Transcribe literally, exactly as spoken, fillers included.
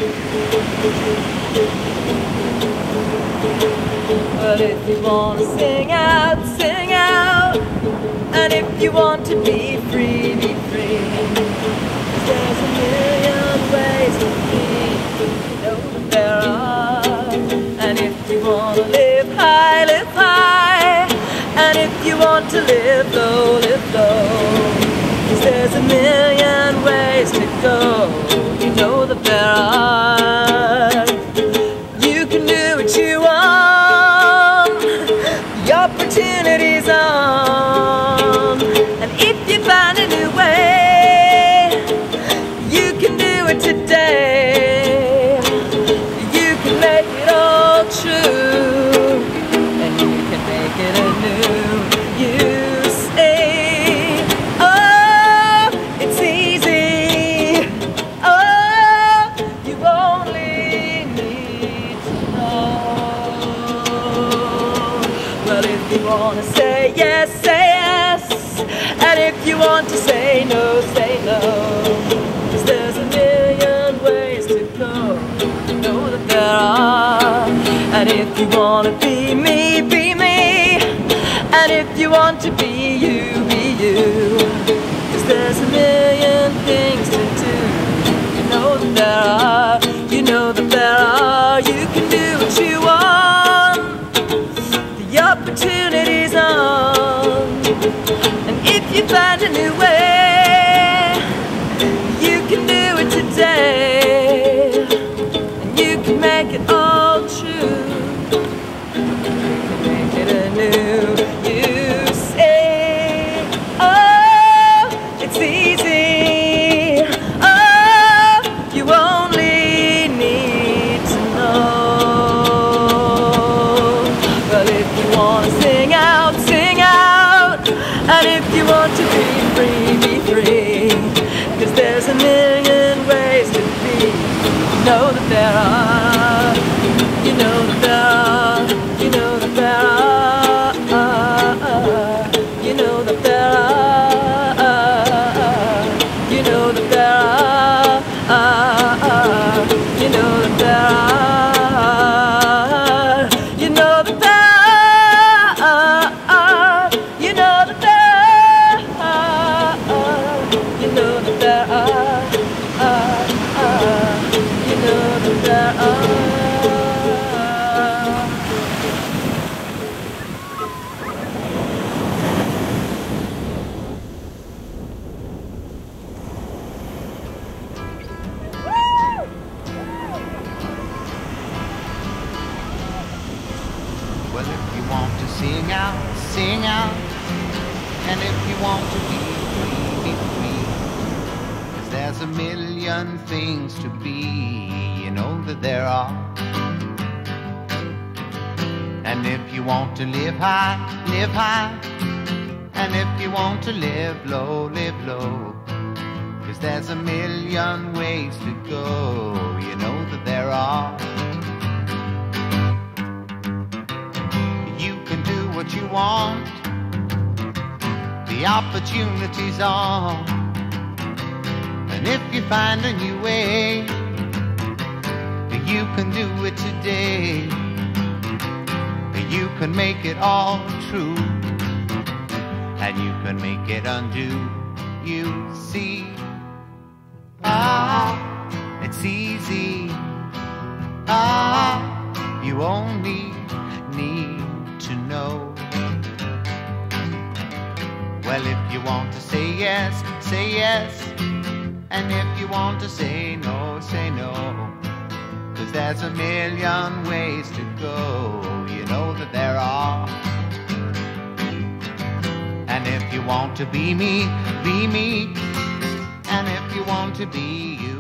Well, if you want to sing out, sing out. And if you want to be free, be free. 'Cause there's a million ways to be, you know that there are. And if you want to live high, live high. And if you want to live low, live low. 'Cause there's a million ways to go, you know that there are. You can do what you want, the opportunity's on. And if you find a new way, you can do it today. You can make it all true, and you can make it anew. You say, oh, it's easy. Oh, you only need to know. Well, if you want to say yes, say yes. And if you want to say no, say no. 'Cause there's a million ways to go, you know that there are. And if you want to be me, be me. And if you want to be you, be you. 'Cause there's a million things to do, you know that there are. You know that there are. You can do what you want, the opportunity's on. And if you find a new way, you can do it today. And you can make it all true, you can make it anew. You say, oh, it's easy. Oh, you only need to know. Well, if you want to sing out, sing out. And if you want to be free, be free. 'Cause there's a million ways to be, you know that there are. You know that there are. You know that there are. You know that there are. You know that there are. You know that there are. You know that there are. You know that there are. You know that there are. You know that there are. Well, if you want to sing out, sing out. And if you want to be free, be free. 'Cause there's a million things to be, you know that there are. And if you want to live high, live high. And if you want to live low, live low. 'Cause there's a million ways to go, you know that there are. You can do what you want, the opportunity's on. And if you find a new way, you can do it today. You can make it all true, and you can make it undo. You see, ah, it's easy. Ah, you only need to know. Well, if you want to say yes, say yes. And if you want to say no, say no. 'Cause there's a million ways to go, you know that there are. And if you want to be me, be me. And if you want to be you,